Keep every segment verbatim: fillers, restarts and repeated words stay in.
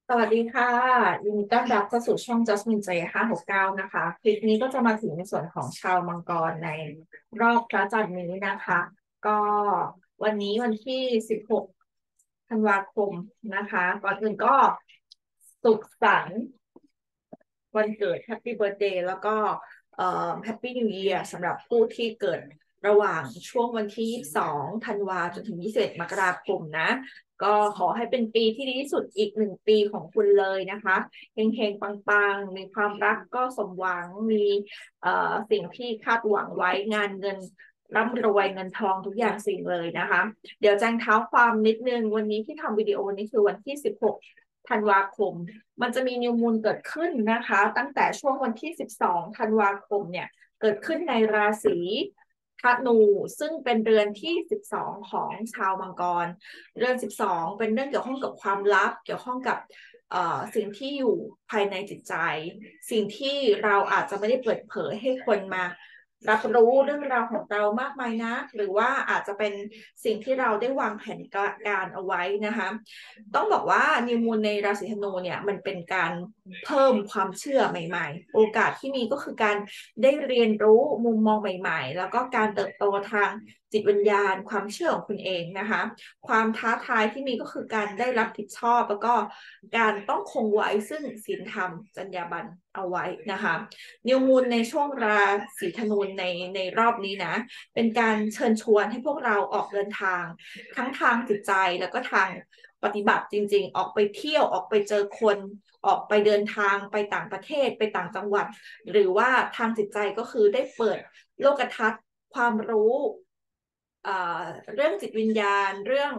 สวัสดีค่ะยินดีต้อนรับเข้าสู่ช่อง Jasmine J ห้าหกเก้านะคะคลิปนี้ก็จะมาถึงในส่วนของชาวมังกรในรอบพระจันทร์นี้นะคะก็วันนี้วันที่สิบหกธันวาคมนะคะก่อนอื่นก็สุขสันต์วันเกิด Happy Birthday แล้วก็เอ่อ Happy New Year สำหรับผู้ที่เกิดระหว่างช่วงวันที่ยี่สิบสองธันวาจนถึงยี่สิบเอ็ดมกราคมนะ ก็ขอให้เป็นปีที่ดีที่สุดอีกหนึ่งปีของคุณเลยนะคะเฮงๆปังๆมีความรักก็สมหวังมีเอ่อสิ่งที่คาดหวังไว้งานเงินร่ำรวยเงินทองทุกอย่างสิ่งเลยนะคะเดี๋ยวแจ้งเท้าความนิดนึงวันนี้ที่ทำวิดีโอนี้คือวันที่สิบหกธันวาคมมันจะมีนิวมูนเกิดขึ้นนะคะตั้งแต่ช่วงวันที่สิบสองธันวาคมเนี่ยเกิดขึ้นในราศีธนูซึ่งเป็นเรือนที่สิบสองของชาวมังกร เรื่องสิบสองเป็นเรื่องเกี่ยวข้องกับความลับเกี่ยวข้องกับเอ่อสิ่งที่อยู่ภายในจิตใจสิ่งที่เราอาจจะไม่ได้เปิดเผยให้คนมารับรู้เรื่องราวของเรามากมายนะหรือว่าอาจจะเป็นสิ่งที่เราได้วางแผนการเอาไว้นะคะต้องบอกว่านิวมูนในราศีธนูเนี่ยมันเป็นการเพิ่มความเชื่อใหม่ๆโอกาสที่มีก็คือการได้เรียนรู้มุมมองใหม่ๆแล้วก็การเติบโตทางจิตวิญญาณความเชื่อของคุณเองนะคะ ความท้าทายที่มีก็คือการได้รับผิดชอบแล้วก็การต้องคงไว้ซึ่งศีลธรรมจรรยาบรรณเอาไว้นะคะนิวมูลในช่วงราศีธนูในในรอบนี้นะเป็นการเชิญชวนให้พวกเราออกเดินทางทั้งทางจิตใจแล้วก็ทางปฏิบัติจริงๆออกไปเที่ยวออกไปเจอคนออกไปเดินทางไปต่างประเทศไปต่างจังหวัดหรือว่าทางจิตใจก็คือได้เปิดโลกทัศน์ความรู้เอ่อเรื่องจิตวิญญาณเรื่อง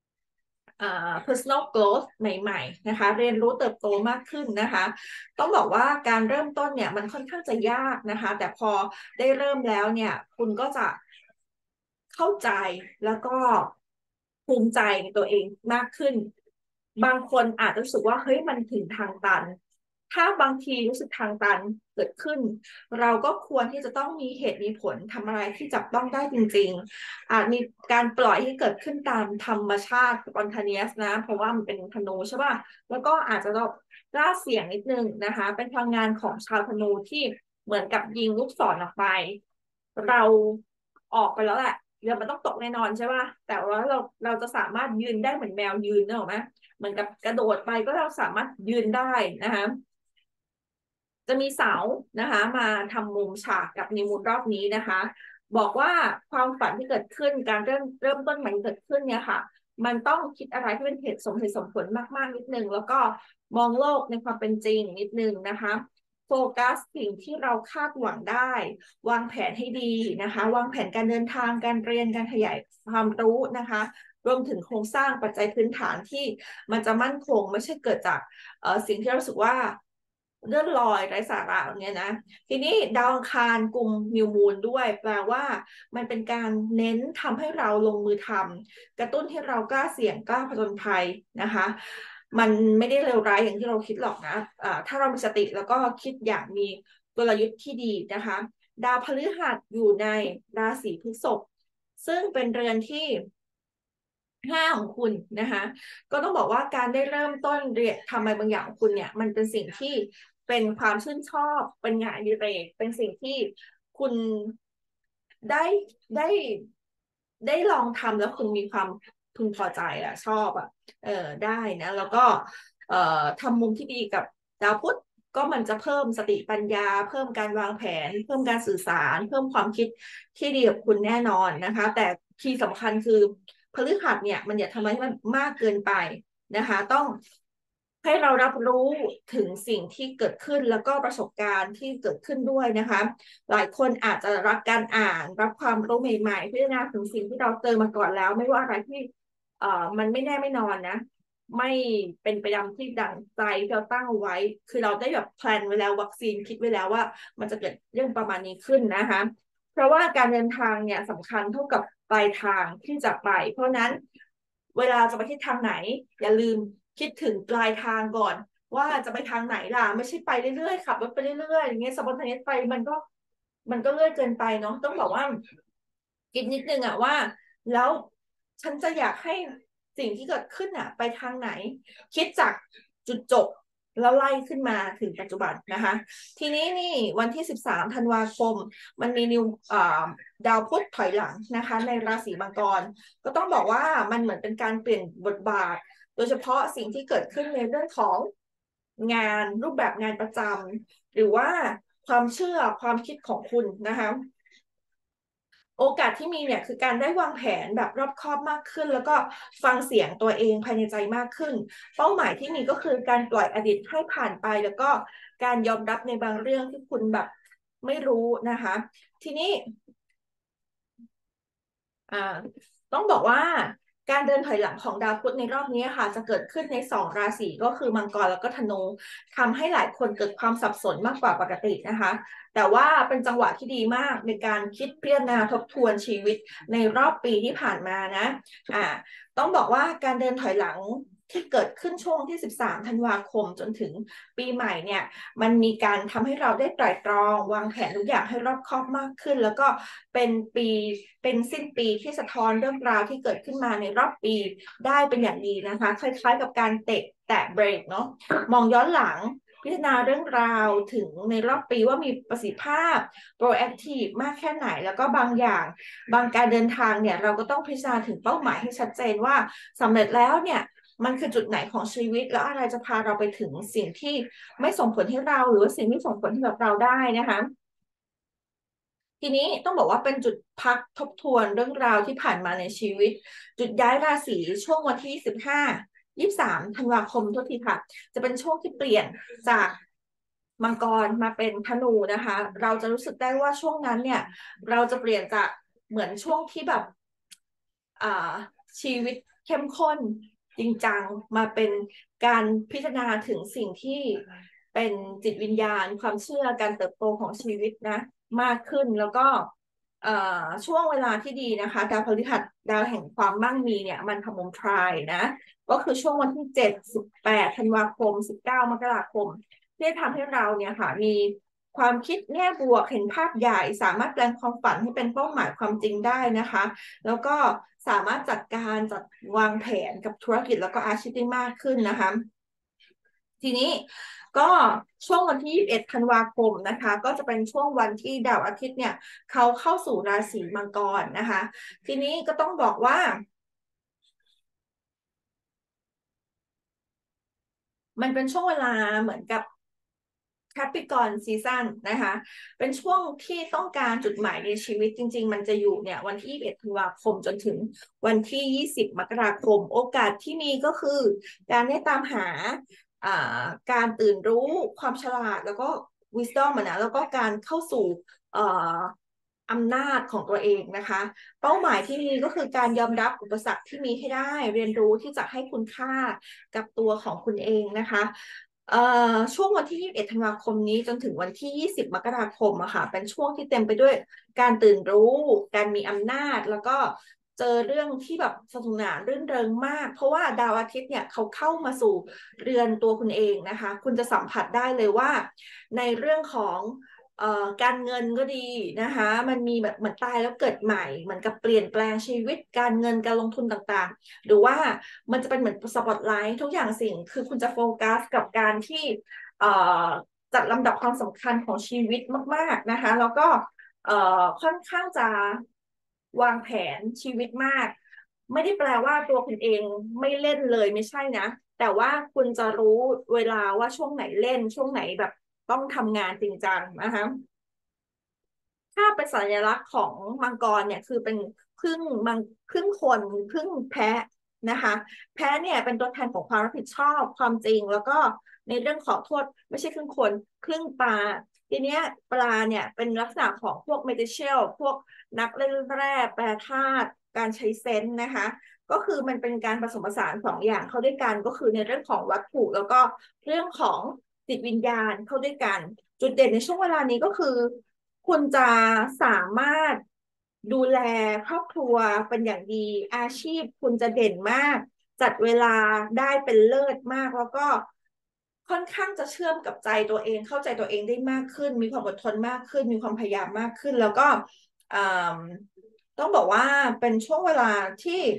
personal growth ใหม่ๆนะคะเรียนรู้เติบโตมากขึ้นนะคะต้องบอกว่าการเริ่มต้นเนี่ยมันค่อนข้างจะยากนะคะแต่พอได้เริ่มแล้วเนี่ยคุณก็จะเข้าใจแล้วก็ภูมิใจในตัวเองมากขึ้นบางคนอาจจะรู้สึกว่าเฮ้ยมันถึงทางตันถ้าบางทีรู้สึกทางตันเกิดขึ้นเราก็ควรที่จะต้องมีเหตุมีผลทำอะไรที่จับต้องได้จริงๆ อาจมีการปล่อยให้เกิดขึ้นตามธรรมชาติ spontaneous นะเพราะว่ามันเป็นธนูใช่ป่ะแล้วก็อาจจะต้องกล้าเสี่ยงนิดนึงนะคะเป็นพลังงานของชาวธนูที่เหมือนกับยิงลูกศรออกไปเราออกไปแล้วแหละเดี๋ยวมันต้องตกแน่นอนใช่ป่ะแต่ว่าเราเราจะสามารถยืนได้เหมือนแมวยืนเนอะไหมเหมือนกับกระโดดไปก็เราสามารถยืนได้นะคะจะมีเสานะคะมาทำมุมฉากกับนิวมูนรอบนี้นะคะบอกว่าความฝันที่เกิดขึ้นการเริ่มเริ่มต้นใหม่เกิดขึ้นเนี่ยค่ะมันต้องคิดอะไรที่เป็นเหตุสมเหตุสมผลมากๆนิดนึงแล้วก็มองโลกในความเป็นจริงนิดนึงนะคะโฟกัสสิ่งที่เราคาดหวังได้วางแผนให้ดีนะคะวางแผนการเดินทางการเรียนการขยายความรู้นะคะรวมถึงโครงสร้างปัจจัยพื้นฐานที่มันจะมั่นคงไม่ใช่เกิดจากเอ่อสิ่งที่เรารู้สึกว่าเลื่อนลอยไร้สาระเนี่ยนะทีนี้ดาวอังคารกลุ่มนิวมูนด้วยแปลว่ามันเป็นการเน้นทำให้เราลงมือทำกระตุ้นให้เรากล้าเสี่ยงกล้าผจญภัยนะคะมันไม่ได้เลวร้ายอย่างที่เราคิดหรอกนะะถ้าเรามีสติแล้วก็คิดอย่างมีกลยุทธ์ที่ดีนะคะดาวพฤหัสอยู่ในราศีพฤษภซึ่งเป็นเรือนที่ ห้าของคุณนะคะก็ต้องบอกว่าการได้เริ่มต้นเรียนทำอะไรบางอย่างของคุณเนี่ยมันเป็นสิ่งที่เป็นความชื่นชอบเป็นงานอดิเรกเป็นสิ่งที่คุณได้ได้ได้ลองทำแล้วคุณมีความพึงพอใจอ่ะชอบอ่ะเออได้นะแล้วก็เอ่อทำมุมที่ดีกับดาวพุธก็มันจะเพิ่มสติปัญญาเพิ่มการวางแผนเพิ่มการสื่อสารเพิ่มความคิดที่ดีกับคุณแน่นอนนะคะแต่ที่สำคัญคือ พฤหัสเนี่ยมันอย่าทำอะไรให้มันมากเกินไปนะคะต้องให้เรารับรู้ถึงสิ่งที่เกิดขึ้นแล้วก็ประสบการณ์ที่เกิดขึ้นด้วยนะคะหลายคนอาจจะรักการอ่านรับความรู้ใหม่ๆพิจารณาถึงสิ่งที่เราเจอมาก่อนแล้วไม่ว่าอะไรที่เอ่อมันไม่แน่ไม่นอนนะไม่เป็นไปตามที่ดังใจที่เราตั้งไว้คือเราได้แบบแพลนไว้แล้ววัคซีนคิดไว้แล้วว่ามันจะเกิดเรื่องประมาณนี้ขึ้นนะคะ เพราะว่าการเดินทางเนี่ยสำคัญเท่ากับปลายทางที่จะไปเพราะนั้นเวลาจะไปทิศทางไหนอย่าลืมคิดถึงปลายทางก่อนว่าจะไปทางไหนล่ะไม่ใช่ไปเรื่อยๆขับรถไปเรื่อยๆอย่างเงี้ยสปอนเทเนสไปมันก็มันก็เลื่อยเกินไปเนาะต้องบอกว่าคิดนิดนึงอะว่าแล้วฉันจะอยากให้สิ่งที่เกิดขึ้นอะไปทางไหนคิดจากจุดจบแล้วไล่ขึ้นมาถึงปัจจุบันนะคะทีนี้นี่วันที่สิบสามธันวาคมมันมีนิวดาวพุธถอยหลังนะคะในราศีมังกรก็ต้องบอกว่ามันเหมือนเป็นการเปลี่ยนบทบาทโดยเฉพาะสิ่งที่เกิดขึ้นในเรื่องของงานรูปแบบงานประจำหรือว่าความเชื่อความคิดของคุณนะคะโอกาสที่มีเนี่ยคือการได้วางแผนแบบรอบคอบมากขึ้นแล้วก็ฟังเสียงตัวเองภายในใจมากขึ้นเป้าหมายที่มีก็คือการปล่อยอดีตให้ผ่านไปแล้วก็การยอมรับในบางเรื่องที่คุณแบบไม่รู้นะคะทีนี้ อ่าต้องบอกว่าการเดินถอยหลังของดาวพุธในรอบนี้ค่ะจะเกิดขึ้นในสองราศีก็คือมังกรแล้วก็ธนูทำให้หลายคนเกิดความสับสนมากกว่าปกตินะคะแต่ว่าเป็นจังหวะที่ดีมากในการคิดพิจารณาทบทวนชีวิตในรอบปีที่ผ่านมานะอ่าต้องบอกว่าการเดินถอยหลังที่เกิดขึ้นช่วงที่สิบสามธันวาคมจนถึงปีใหม่เนี่ยมันมีการทำให้เราได้ไตร่ตรองวางแผนทุกอย่างให้รอบคอบมากขึ้นแล้วก็เป็นปีเป็นสิ้นปีที่สะท้อนเรื่องราวที่เกิดขึ้นมาในรอบปีได้เป็นอย่างดีนะคะคล้ายๆกับการเตะแตะเบรกเนาะมองย้อนหลังพิจารณาเรื่องราวถึงในรอบปีว่ามีประสิทธิภาพ proactive มากแค่ไหนแล้วก็บางอย่างบางการเดินทางเนี่ยเราก็ต้องพิจารณาถึงเป้าหมายให้ชัดเจนว่าสำเร็จแล้วเนี่ยมันคือจุดไหนของชีวิตแล้วอะไรจะพาเราไปถึงสิ่งที่ไม่ส่งผลให้เราหรือว่าสิ่งที่ส่งผลให้กับเราได้นะคะทีนี้ต้องบอกว่าเป็นจุดพักทบทวนเรื่องราวที่ผ่านมาในชีวิตจุดย้ายราศีช่วงวันที่สิบห้ายี่สิบสามธันวาคมทุกทีค่ะจะเป็นช่วงที่เปลี่ยนจากมังกรมาเป็นธนูนะคะเราจะรู้สึกได้ว่าช่วงนั้นเนี่ยเราจะเปลี่ยนจากเหมือนช่วงที่แบบอ่าชีวิตเข้มข้นจริงจังมาเป็นการพิจารณาถึงสิ่งที่เป็นจิตวิญญาณความเชื่อการเติบโตของชีวิตนะมากขึ้นแล้วก็ช่วงเวลาที่ดีนะคะดาวพฤหัสดาวแห่งความมั่งมีเนี่ยมันทำมุมทรายนะก็คือช่วงวันที่เจ็ด สิบแปดธันวาคมสิบเก้ามกราคมที่ทำให้เราเนี่ยค่ะมีความคิดแง่บวกเห็นภาพใหญ่สามารถแปลงความฝันให้เป็นเป้าหมายความจริงได้นะคะแล้วก็สามารถจัดการจัดวางแผนกับธุรกิจแล้วก็อาชีพได้มากขึ้นนะคะทีนี้ก็ช่วงวันที่ยี่สิบเอ็ดธันวาคมนะคะก็จะเป็นช่วงวันที่ดาวอาทิตย์เนี่ยเขาเข้าสู่ราศีมังกรนะคะทีนี้ก็ต้องบอกว่ามันเป็นช่วงเวลาเหมือนกับแคปิกอนซีซั่นนะคะเป็นช่วงที่ต้องการจุดหมายในชีวิตจริงๆมันจะอยู่เนี่ยวันที่ยี่สิบเอ็ดธันวาคมจนถึงวันที่ยี่สิบมกราคมโอกาสที่มีก็คือการได้ตามหาการตื่นรู้ความฉลาดแล้วก็ wisdom นะแล้วก็การเข้าสู่อำนาจของตัวเองนะคะเป้าหมายที่มีก็คือการยอมรับอุปสรรคที่มีให้ได้เรียนรู้ที่จะให้คุณค่ากับตัวของคุณเองนะคะช่วงวันที่ยี่สิบเอ็ดธันวาคมนี้จนถึงวันที่ยี่สิบมกราคมอะค่ะเป็นช่วงที่เต็มไปด้วยการตื่นรู้การมีอำนาจแล้วก็เจอเรื่องที่แบบสนุกสนานรื่นเริงมากเพราะว่าดาวอาทิตย์เนี่ยเขาเข้ามาสู่เรือนตัวคุณเองนะคะคุณจะสัมผัสได้เลยว่าในเรื่องของเอ่อการเงินก็ดีนะคะมันมีแบบเหมือนตายแล้วเกิดใหม่เหมือนกับเปลี่ยนแปลงชีวิตการเงินการลงทุนต่างๆหรือว่ามันจะเป็นเหมือนสปอตไลท์ทุกอย่างสิ่งคือคุณจะโฟกัสกับการที่เอ่อจัดลำดับความสำคัญของชีวิตมากๆนะคะแล้วก็เอ่อค่อนข้างจะวางแผนชีวิตมากไม่ได้แปลว่าตัวคุณเองไม่เล่นเลยไม่ใช่นะแต่ว่าคุณจะรู้เวลาว่าช่วงไหนเล่นช่วงไหนแบบต้องทำงานจริงจังนะคะถ้าเป็นสัญลักษณ์ของมังกรเนี่ยคือเป็นครึ่งมังครึ่งคนครึ่งแพะนะคะแพะเนี่ยเป็นตัวแทนของความรับผิดชอบความจริงแล้วก็ในเรื่องของโทษไม่ใช่ครึ่งคนครึ่งปลาทีเนี้ยปลาเนี่ยเป็นลักษณะของพวกเมจิเชียลพวกนักเล่นแร่แปรธาตุการใช้เซนส์นะคะก็คือมันเป็นการผสมผสานสองอย่างเข้าด้วยกันก็คือในเรื่องของวัตถุแล้วก็เรื่องของจิตวิญญาณเข้าด้วยกันจุดเด่นในช่วงเวลานี้ก็คือคุณจะสามารถดูแลครอบครัวเป็นอย่างดีอาชีพคุณจะเด่นมากจัดเวลาได้เป็นเลิศมากแล้วก็ค่อนข้างจะเชื่อมกับใจตัวเองเข้าใจตัวเองได้มากขึ้นมีความอดทนมากขึ้นมีความพยายามมากขึ้นแล้วก็ต้องบอกว่าเป็นช่วงเวลาที่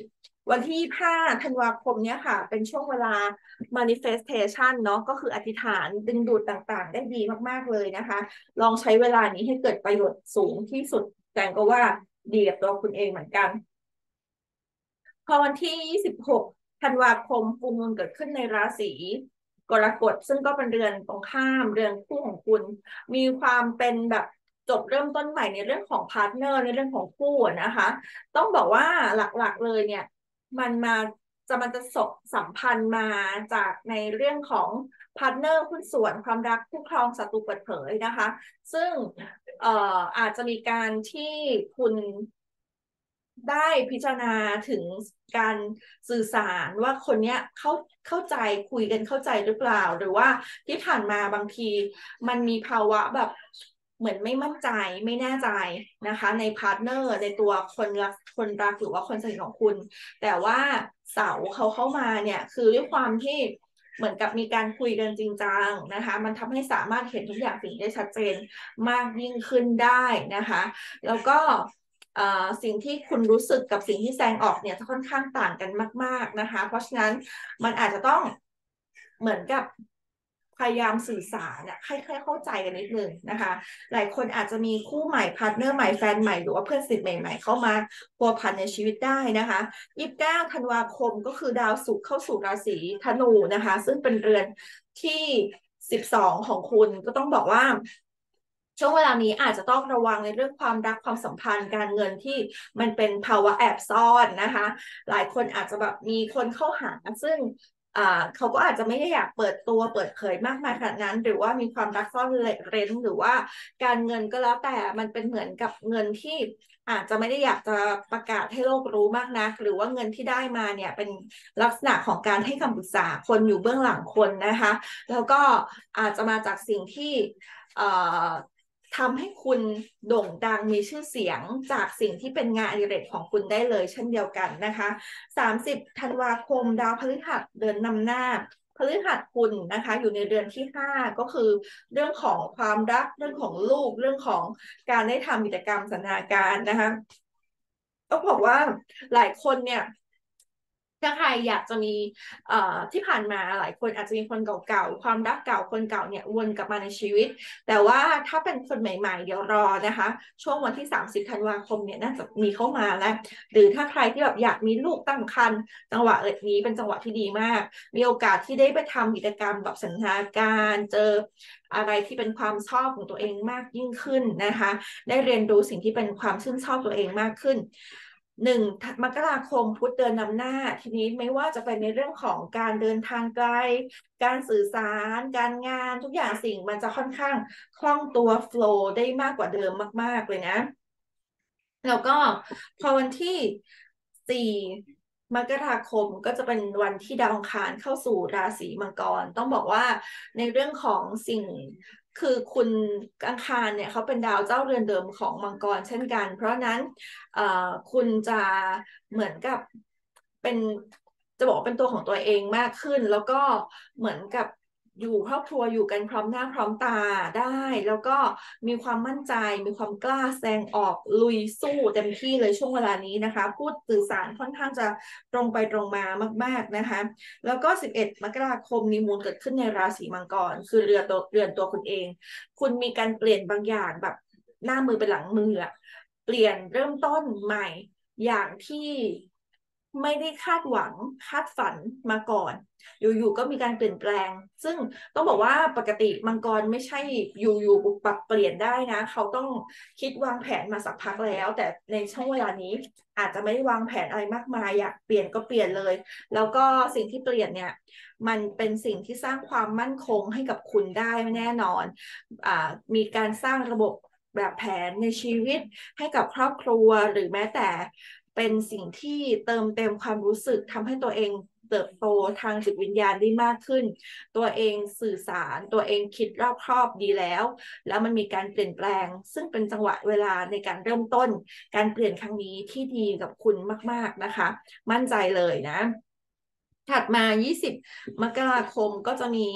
วันที่ยี่สิบห้าธันวาคมเนี้ยค่ะเป็นช่วงเวลา manifestation เนาะก็คืออธิษฐานดึงดูดต่างๆได้ดีมากๆเลยนะคะลองใช้เวลานี้ให้เกิดประโยชน์สูงที่สุดแต่ก็ว่าดีกับตัวคุณเองเหมือนกันพอวันที่ยี่สิบหกธันวาคมฟูลมูนเกิดขึ้นในราศีกรกฎซึ่งก็เป็นเรือนตรงข้ามเรือนคู่ของคุณมีความเป็นแบบจบเริ่มต้นใหม่ในเรื่องของพาร์ทเนอร์ในเรื่องของคู่นะคะต้องบอกว่าหลักๆเลยเนี่ยมันมาจะมันจะสบสัมพันธ์มาจากในเรื่องของพาร์ทเนอร์หุ้นส่วนความรักคู่ครองศัตรูเปิดเผยนะคะซึ่งเอ่ออาจจะมีการที่คุณได้พิจารณาถึงการสื่อสารว่าคนเนี้ยเข้าเข้าใจคุยกันเข้าใจหรือเปล่าหรือว่าที่ผ่านมาบางทีมันมีภาวะแบบเหมือนไม่มั่นใจไม่แน่ใจนะคะในพาร์ทเนอร์ในตัวคนรักคนรักหรือว่าคนสนิทของคุณแต่ว่าเสาเขาเข้ามาเนี่ยคือด้วยความที่เหมือนกับมีการคุยกันจริงจังนะคะมันทำให้สามารถเห็นทุกอย่างสิ่งได้ชัดเจนมากยิ่งขึ้นได้นะคะแล้วก็สิ่งที่คุณรู้สึกกับสิ่งที่แสดงออกเนี่ยจะค่อนข้างต่างกันมากๆนะคะเพราะฉะนั้นมันอาจจะต้องเหมือนกับพยายามสื่อสารเนี่ยให้เข้าใจกันนิดนึงนะคะหลายคนอาจจะมีคู่ใหม่พาร์ทเนอร์ใหม่แฟนใหม่หรือว่าเพื่อนสนิทใหม่ๆเข้ามาพัวพันในชีวิตได้นะคะยี่สิบเก้าธันวาคมก็คือดาวศุกร์เข้าสู่ราศีธนูนะคะซึ่งเป็นเรือนที่สิบสองของคุณก็ต้องบอกว่าช่วงเวลานี้อาจจะต้องระวังในเรื่องความรักความสัมพันธ์การเงินที่มันเป็นภาวะแอบซ่อนนะคะหลายคนอาจจะแบบมีคนเข้าหาซึ่งอ่าเขาก็อาจจะไม่ได้อยากเปิดตัวเปิดเผยมากมายขนาดนั้นหรือว่ามีความรักซ่อนเร้นหรือว่าการเงินก็แล้วแต่มันเป็นเหมือนกับเงินที่อาจจะไม่ได้อยากจะประกาศให้โลกรู้มากนักหรือว่าเงินที่ได้มาเนี่ยเป็นลักษณะของการให้คำปรึกษาคนอยู่เบื้องหลังคนนะคะแล้วก็อาจจะมาจากสิ่งที่เอ่อทำให้คุณโด่งดังมีชื่อเสียงจากสิ่งที่เป็นงานอดิเรกของคุณได้เลยเช่นเดียวกันนะคะสามสิบธันวาคมดาวพฤหัสเดินนำหน้าพฤหัสคุณนะคะอยู่ในเดือนที่ห้าก็คือเรื่องของความรักเรื่องของลูกเรื่องของการได้ทำกิจกรรมสันทนาการนะคะต้องบอกว่าหลายคนเนี่ยถ้าใครอยากจะมีเอ่อที่ผ่านมาหลายคนอาจจะมีคนเก่าๆความรักเก่าคนเก่าเนี่ยวนกลับมาในชีวิตแต่ว่าถ้าเป็นคนใหม่ๆเดี๋ยวรอนะคะช่วงวันที่สามสิบธันวาคมเนี่ยน่าจะมีเข้ามาแล้วหรือถ้าใครที่แบบอยากมีลูกตั้งครรภ์จังหวะเอิดนี้เป็นจังหวะที่ดีมากมีโอกาสที่ได้ไปทำกิจกรรมแบบสันทนาการเจออะไรที่เป็นความชอบของตัวเองมากยิ่งขึ้นนะคะได้เรียนรู้สิ่งที่เป็นความชื่นชอบตัวเองมากขึ้นหนึ่งมกราคมพุธเดินนำหน้าทีนี้ไม่ว่าจะเป็นในเรื่องของการเดินทางไกลการสื่อสารการงานทุกอย่างสิ่งมันจะค่อนข้างคล่องตัวโฟลว์ได้มากกว่าเดิมมากๆเลยนะแล้วก็พอวันที่สี่มกราคมก็จะเป็นวันที่ดาวอังคารเข้าสู่ราศีมังกรต้องบอกว่าในเรื่องของสิ่งคือคุณอังคารเนี่ยเขาเป็นดาวเจ้าเรือนเดิมของมังกรเช่นกันเพราะนั้นเอ่อคุณจะเหมือนกับเป็นจะบอกว่าเป็นตัวของตัวเองมากขึ้นแล้วก็เหมือนกับอยู่ครอบครัวอยู่กันพร้อมหน้าพร้อมตาได้แล้วก็มีความมั่นใจมีความกล้าแสดงออกลุยสู้เต็มที่เลยช่วงเวลานี้นะคะพูดสื่อสารค่อนข้างจะตรงไปตรงมามากๆนะคะแล้วก็สิบเอ็ดมกราคมมีมูลเกิดขึ้นในราศีมังกรคือเรือตัวเรือนตัวคุณเองคุณมีการเปลี่ยนบางอย่างแบบหน้ามือเป็นหลังมืออะเปลี่ยนเริ่มต้นใหม่อย่างที่ไม่ได้คาดหวังคาดฝันมาก่อนอยู่ๆก็มีการเปลี่ยนแปลงซึ่งต้องบอกว่าปกติมังกรไม่ใช่อยู่ๆปุบปรับเปลี่ยนได้นะเขาต้องคิดวางแผนมาสักพักแล้วแต่ในช่วงเวลานี้อาจจะไม่ได้วางแผนอะไรมากมายอยากเปลี่ยนก็เปลี่ยนเลยแล้วก็สิ่งที่เปลี่ยนเนี่ยมันเป็นสิ่งที่สร้างความมั่นคงให้กับคุณได้แน่นอนอ่ามีการสร้างระบบแบบแผนในชีวิตให้กับครอบครัวหรือแม้แต่เป็นสิ่งที่เติมเต็มความรู้สึกทำให้ตัวเองเติบโตทางจิตวิญญาณได้มากขึ้นตัวเองสื่อสารตัวเองคิดรอบครอบดีแล้วแล้วมันมีการเปลี่ยนแปลงซึ่งเป็นจังหวะเวลาในการเริ่มต้นการเปลี่ยนครั้งนี้ที่ดีกับคุณมากๆนะคะมั่นใจเลยนะถัดมายี่สิบมกราคมก็จะมี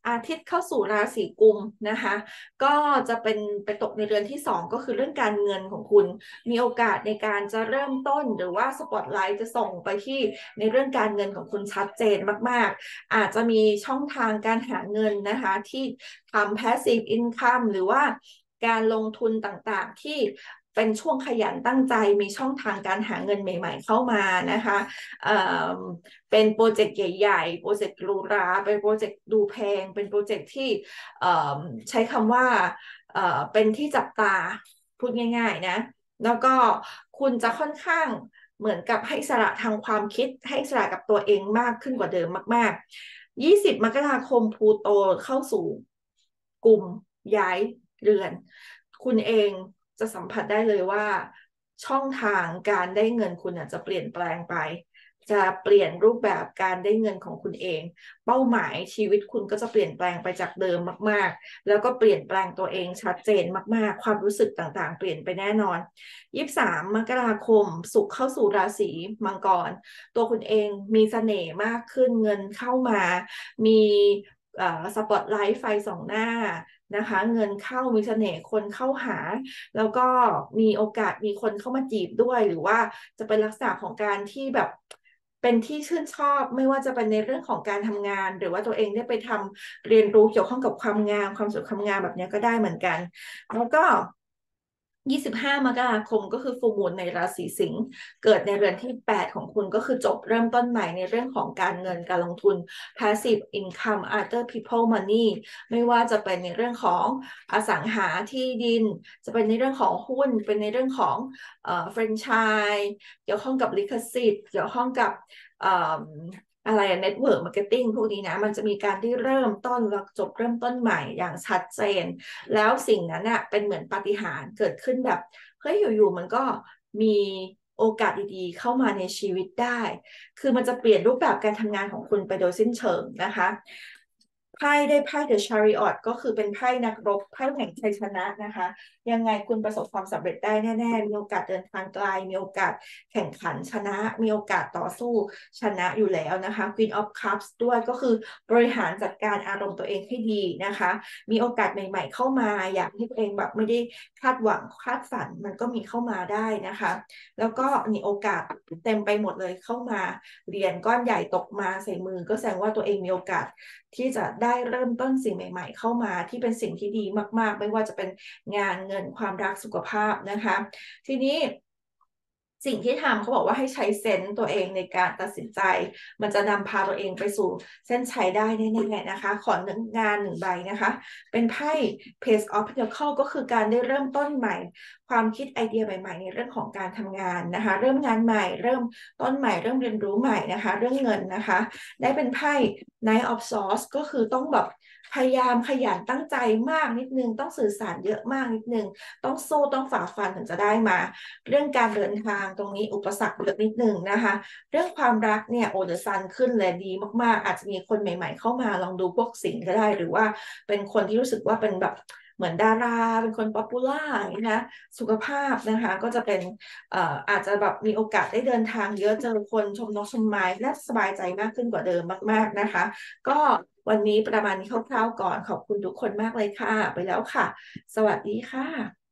อาทิตย์เข้าสู่ราศีกุมนะคะก็จะเป็นไปตกในเรือนที่สองก็คือเรื่องการเงินของคุณมีโอกาสในการจะเริ่มต้นหรือว่าสปอตไลท์จะส่งไปที่ในเรื่องการเงินของคุณชัดเจนมากๆอาจจะมีช่องทางการหาเงินนะคะที่ทำ passive income หรือว่าการลงทุนต่างๆที่เป็นช่วงขยันตั้งใจมีช่องทางการหาเงินใหม่ๆเข้ามานะคะเอ่อเป็นโปรเจกต์ใหญ่ๆโปรเจกต์หรูหราเป็นโปรเจกต์ดูแพงเป็นโปรเจกต์ที่เอ่อใช้คำว่าเอ่อเป็นที่จับตาพูดง่ายๆนะแล้วก็คุณจะค่อนข้างเหมือนกับให้อิสระทางความคิดให้อิสระกับตัวเองมากขึ้นกว่าเดิมมากๆยี่สิบมกราคมพลูโตเข้าสู่กลุ่มย้ายเรือนคุณเองจะสัมผัสได้เลยว่าช่องทางการได้เงินคุณจะเปลี่ยนแปลงไปจะเปลี่ยนรูปแบบการได้เงินของคุณเองเป้าหมายชีวิตคุณก็จะเปลี่ยนแปลงไปจากเดิมมากๆแล้วก็เปลี่ยนแปลงตัวเองชัดเจนมากๆความรู้สึกต่างๆเปลี่ยนไปแน่นอนยี่สิบสามมกราคมศุกร์เข้าสู่ราศีมังกรตัวคุณเองมีเสน่ห์มากขึ้นเงินเข้ามามีสปอตไลท์ไฟสองหน้านะคะเงินเข้ามีเสน่ห์คนเข้าหาแล้วก็มีโอกาสมีคนเข้ามาจีบด้วยหรือว่าจะเป็นลักษณะของการที่แบบเป็นที่ชื่นชอบไม่ว่าจะเป็นในเรื่องของการทำงานหรือว่าตัวเองได้ไปทำเรียนรู้เกี่ยวข้องกับความงามความสวยความงามแบบนี้ก็ได้เหมือนกันแล้วก็ยี่สิบห้ามกราคมก็คือฟูลมูนในราศีสิงห์เกิดในเรือนที่แปดของคุณก็คือจบเริ่มต้นใหม่ในเรื่องของการเงินการลงทุน passive income other people money ไม่ว่าจะเป็นในเรื่องของอสังหาที่ดินจะเป็นในเรื่องของหุ้นเป็นในเรื่องของเอ่อแฟรนไชส์เกี่ยวข้องกับลิขสิทธิ์เกี่ยวข้องกับเอ่ออะไรอะเน็ตเวิร์กมาร์เก็ตติ้งพวกนี้นะมันจะมีการที่เริ่มต้นแล้วจบเริ่มต้นใหม่อย่างชัดเจน แล้วสิ่งนั้นอะเป็นเหมือนปาฏิหาริย์เกิดขึ้นแบบเฮ้ยอยู่ๆมันก็มีโอกาสดีๆเข้ามาในชีวิตได้คือมันจะเปลี่ยนรูปแบบการทำงานของคุณไปโดยสิ้นเชิงนะคะไพ่ได้ไพ่ The Chariot ก็คือเป็นไพ่นักรบไพ่แห่งชัยชนะนะคะยังไงคุณประสบความสำเร็จได้แน่ๆมีโอกาสเดินทางไกลมีโอกาสแข่งขันชนะมีโอกาสต่อสู้ชนะอยู่แล้วนะคะ Queen of Cups ด้วยก็คือบริหารจัดการอารมณ์ตัวเองให้ดีนะคะมีโอกาสใหม่ๆเข้ามาอยากให้ตัวเองแบบไม่ได้คาดหวังคาดฝันมันก็มีเข้ามาได้นะคะแล้วก็มีโอกาสเต็มไปหมดเลยเข้ามาเหรียญก้อนใหญ่ตกมาใส่มือก็แสดงว่าตัวเองมีโอกาสที่จะได้เริ่มต้นสิ่งใหม่ๆเข้ามาที่เป็นสิ่งที่ดีมากๆไม่ว่าจะเป็นงานเงินความรักสุขภาพนะคะทีนี้สิ่งที่ทำเขาบอกว่าให้ใช้เซนส์ตัวเองในการตัดสินใจมันจะนำพาตัวเองไปสู่เส้นชัยได้แน่ๆนะคะขอหนึ่งงานหนึ่งใบนะคะเป็นไพ่ Page of Pentacles ก็คือการได้เริ่มต้นใหม่ความคิดไอเดียใหม่ๆในเรื่องของการทำงานนะคะเริ่มงานใหม่เริ่มต้นใหม่เริ่มเรียนรู้ใหม่นะคะเรื่องเงินนะคะได้เป็นไพ่ Knight of Swords ก็คือต้องแบบพยายามขยันตั้งใจมากนิดนึงต้องสื่อสารเยอะมากนิดนึงต้องสู้ต้องฝ่าฟันถึงจะได้มาเรื่องการเดินทางตรงนี้อุปสรรคเยอะนิดนึงนะคะเรื่องความรักเนี่ยโอเดอร์ซันขึ้นเลยดีมากๆอาจจะมีคนใหม่ๆเข้ามาลองดูพวกสิงก็ได้หรือว่าเป็นคนที่รู้สึกว่าเป็นแบบเหมือนดาราเป็นคนป๊อปปูล่าอย่างนี้นะสุขภาพนะคะก็จะเป็นเอ่ออาจจะแบบมีโอกาสได้เดินทางเยอะเจอคนชมนกชมไม้และสบายใจมากขึ้นกว่าเดิมมากๆนะคะก็วันนี้ประมาณนี้คร่าวๆก่อนขอบคุณทุกคนมากเลยค่ะไปแล้วค่ะสวัสดีค่ะ